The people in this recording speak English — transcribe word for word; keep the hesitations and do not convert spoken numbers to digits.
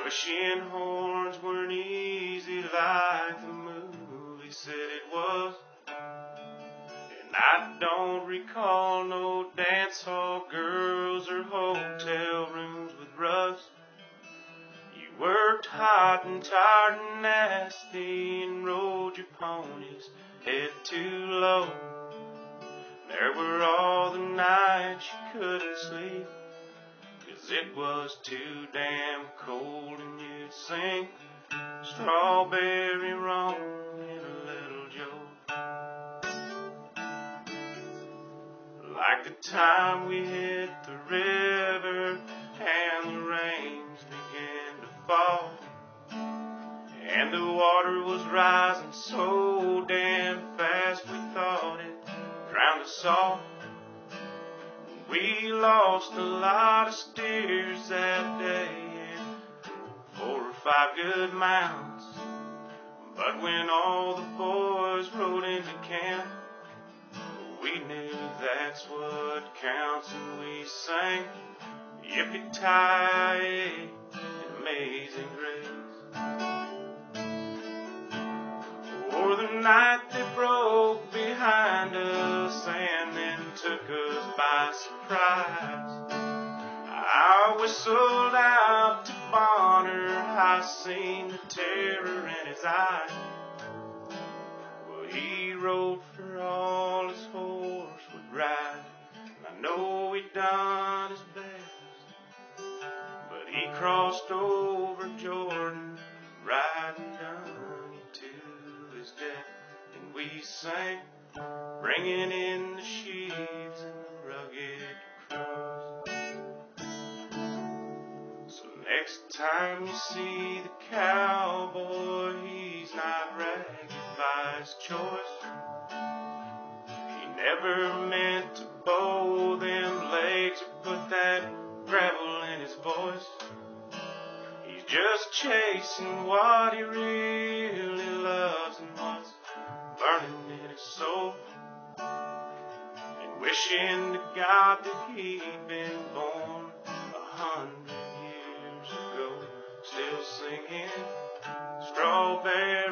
wishing horns weren't easy like the movie said it was. And I don't recall no dance hall girls or hotel rooms with rust. You worked hot and tired and nasty and rode your ponies head too low. There were all the nights you couldn't sleep, 'cause it was too damn cold, and you'd sing Strawberry Roan in a Little Joe. Like the time we hit the river and the rains began to fall, and the water was rising so damn fast we thought it drowned us all. We lost a lot of steers that day and four or five good mounts. But when all the boys rode into camp, we knew that's what counts, and we sang Yippee-Ki-Yay, Amazing Grace. Or the night that broke behind us and then took us by surprise, I whistled out to Bonner, I seen the terror in his eyes. Well, he rode for all his horse would ride, and I know he done his best, but he crossed over Jordan, riding down to his death. And we sang, bringing in the sheaves and the rugged cross. So next time you see the cowboy, he's not ragged by his choice. He never meant to bow them legs or put that gravel in his voice. He's just chasing what he really loves and what's burning in his soul, and wishing to God that he'd been born a hundred years ago, still singing Strawberry